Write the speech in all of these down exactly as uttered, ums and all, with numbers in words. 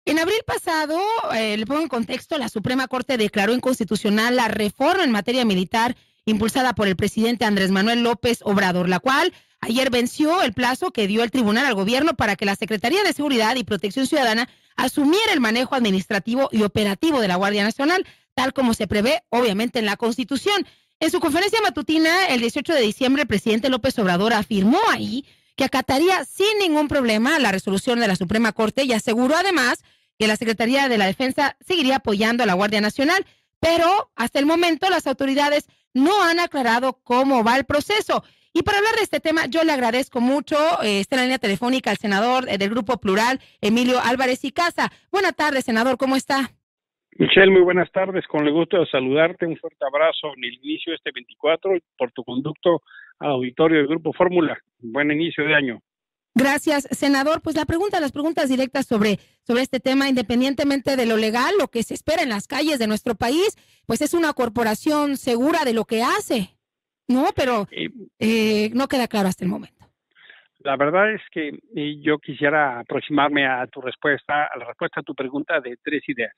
En abril pasado, eh, le pongo en contexto, la Suprema Corte declaró inconstitucional la reforma en materia militar impulsada por el presidente Andrés Manuel López Obrador, la cual ayer venció el plazo que dio el tribunal al gobierno para que la Secretaría de Seguridad y Protección Ciudadana asumiera el manejo administrativo y operativo de la Guardia Nacional, tal como se prevé, obviamente, en la Constitución. En su conferencia matutina, el dieciocho de diciembre, el presidente López Obrador afirmó ahí que acataría sin ningún problema la resolución de la Suprema Corte y aseguró además que la Secretaría de la Defensa seguiría apoyando a la Guardia Nacional, pero hasta el momento las autoridades no han aclarado cómo va el proceso. Y para hablar de este tema, yo le agradezco mucho, eh, está en la línea telefónica el senador eh, del Grupo Plural, Emilio Álvarez y Casa. Buenas tardes, senador, ¿cómo está? Michelle, muy buenas tardes, con el gusto de saludarte, un fuerte abrazo en el inicio de este veinticuatro y por tu conducto al auditorio del Grupo Fórmula. Buen inicio de año. Gracias, senador. Pues la pregunta, las preguntas directas sobre, sobre este tema, independientemente de lo legal, lo que se espera en las calles de nuestro país, pues es una corporación segura de lo que hace, ¿no? Pero Eh, eh, no queda claro hasta el momento. la verdad es que eh, yo quisiera aproximarme a tu respuesta, a la respuesta a tu pregunta de tres ideas.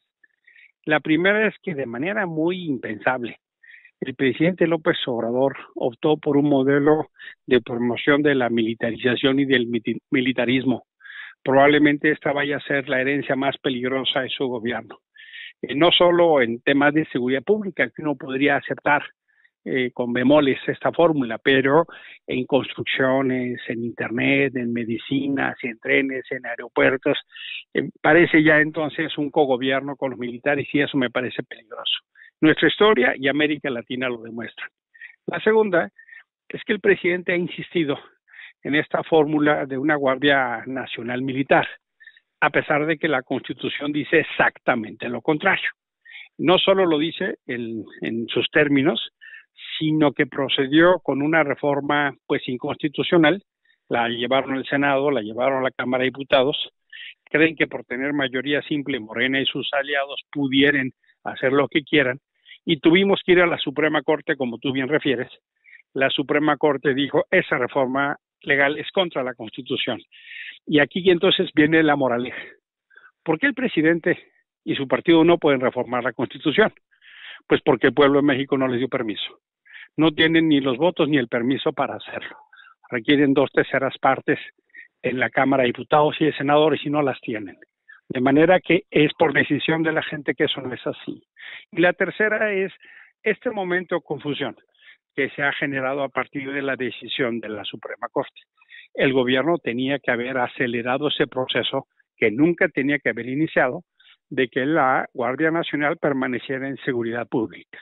La primera es que de manera muy impensable, el presidente López Obrador optó por un modelo de promoción de la militarización y del militarismo. Probablemente esta vaya a ser la herencia más peligrosa de su gobierno. Eh, no solo en temas de seguridad pública, que uno podría aceptar eh, con bemoles esta fórmula, pero en construcciones, en internet, en medicinas, en trenes, en aeropuertos, eh, parece ya entonces un cogobierno con los militares y eso me parece peligroso. Nuestra historia y América Latina lo demuestran. La segunda es que el presidente ha insistido en esta fórmula de una Guardia Nacional Militar, a pesar de que la Constitución dice exactamente lo contrario. No solo lo dice en, en sus términos, sino que procedió con una reforma pues inconstitucional, la llevaron al Senado, la llevaron a la Cámara de Diputados, creen que por tener mayoría simple Morena y sus aliados pudieran hacer lo que quieran, y tuvimos que ir a la Suprema Corte, como tú bien refieres. La Suprema Corte dijo, esa reforma legal es contra la Constitución. Y aquí entonces viene la moraleja. ¿Por qué el presidente y su partido no pueden reformar la Constitución? Pues porque el pueblo de México no les dio permiso. No tienen ni los votos ni el permiso para hacerlo. Requieren dos terceras partes en la Cámara de Diputados y de Senadores y no las tienen. De manera que es por decisión de la gente que eso no es así. Y la tercera es este momento de confusión que se ha generado a partir de la decisión de la Suprema Corte. El gobierno tenía que haber acelerado ese proceso que nunca tenía que haber iniciado, de que la Guardia Nacional permaneciera en seguridad pública.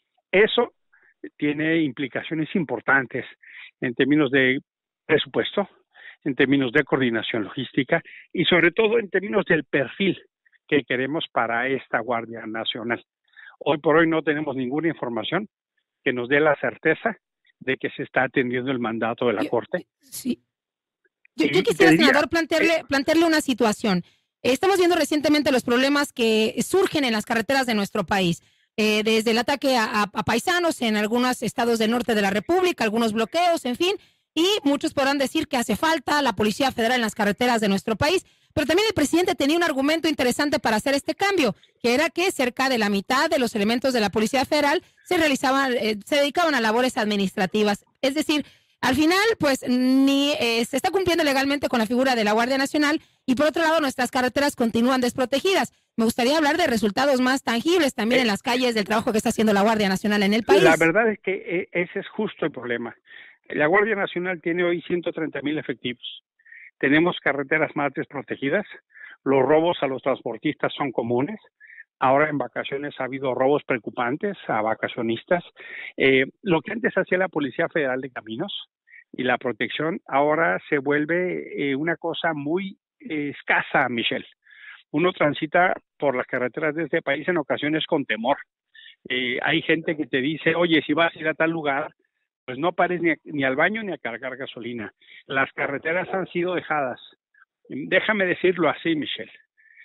Eso tiene implicaciones importantes en términos de presupuesto, en términos de coordinación logística y sobre todo en términos del perfil que queremos para esta Guardia Nacional. Hoy por hoy no tenemos ninguna información que nos dé la certeza de que se está atendiendo el mandato de la Yo, Corte. sí. Yo, yo Y te quisiera, diría, senador, plantearle, eh, plantearle una situación. Estamos viendo recientemente los problemas que surgen en las carreteras de nuestro país, eh, desde el ataque a, a, a paisanos en algunos estados del norte de la República, algunos bloqueos, en fin, y muchos podrán decir que hace falta la Policía Federal en las carreteras de nuestro país, pero también el presidente tenía un argumento interesante para hacer este cambio, que era que cerca de la mitad de los elementos de la Policía Federal se realizaban, eh, se dedicaban a labores administrativas, es decir, al final, pues, ni eh, se está cumpliendo legalmente con la figura de la Guardia Nacional y por otro lado nuestras carreteras continúan desprotegidas. Me gustaría hablar de resultados más tangibles también en las calles del trabajo que está haciendo la Guardia Nacional en el país. La verdad es que eh, ese es justo el problema. La Guardia Nacional tiene hoy ciento treinta mil efectivos. Tenemos carreteras más desprotegidas, los robos a los transportistas son comunes. Ahora en vacaciones ha habido robos preocupantes a vacacionistas. Eh, lo que antes hacía la Policía Federal de Caminos y la protección ahora se vuelve eh, una cosa muy eh, escasa, Michelle. Uno transita por las carreteras de este país en ocasiones con temor. Eh, hay gente que te dice, oye, si vas a ir a tal lugar, pues no pares ni, a, ni al baño ni a cargar gasolina. Las carreteras han sido dejadas. Déjame decirlo así, Michelle.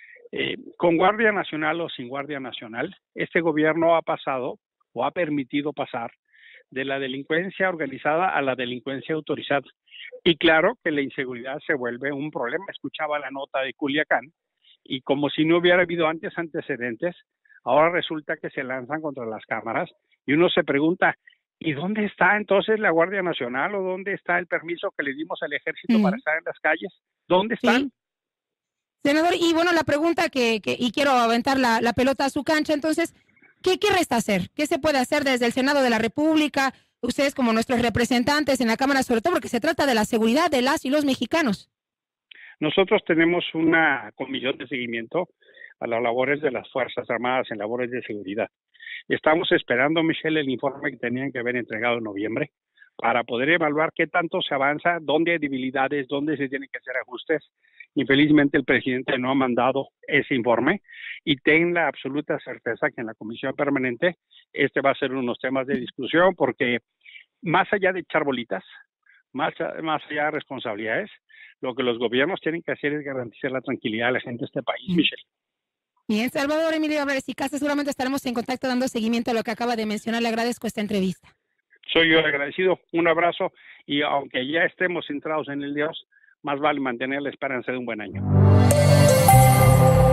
Eh, con Guardia Nacional o sin Guardia Nacional, este gobierno ha pasado o ha permitido pasar de la delincuencia organizada a la delincuencia autorizada. Y claro que la inseguridad se vuelve un problema. Escuchaba la nota de Culiacán y como si no hubiera habido antes antecedentes, ahora resulta que se lanzan contra las cámaras y uno se pregunta, ¿y dónde está entonces la Guardia Nacional o dónde está el permiso que le dimos al Ejército mm. para estar en las calles? ¿Dónde están? Sí. Senador, y bueno, la pregunta que, que y quiero aventar la, la pelota a su cancha, entonces, ¿qué, ¿qué resta hacer? ¿Qué se puede hacer desde el Senado de la República? Ustedes como nuestros representantes en la Cámara, sobre todo porque se trata de la seguridad de las y los mexicanos. Nosotros tenemos una comisión de seguimiento a las labores de las Fuerzas Armadas en labores de seguridad. Estamos esperando, Michelle, el informe que tenían que haber entregado en noviembre para poder evaluar qué tanto se avanza, dónde hay debilidades, dónde se tienen que hacer ajustes. Infelizmente el presidente no ha mandado ese informe y ten la absoluta certeza que en la comisión permanente este va a ser unos temas de discusión porque más allá de echar bolitas, más, más allá de responsabilidades, lo que los gobiernos tienen que hacer es garantizar la tranquilidad de la gente de este país, Michelle. Bien, Salvador Emilio Álvarez y Casas, seguramente estaremos en contacto dando seguimiento a lo que acaba de mencionar. Le agradezco esta entrevista. Soy yo agradecido. Un abrazo y aunque ya estemos centrados en el Dios, más vale mantener la esperanza de un buen año.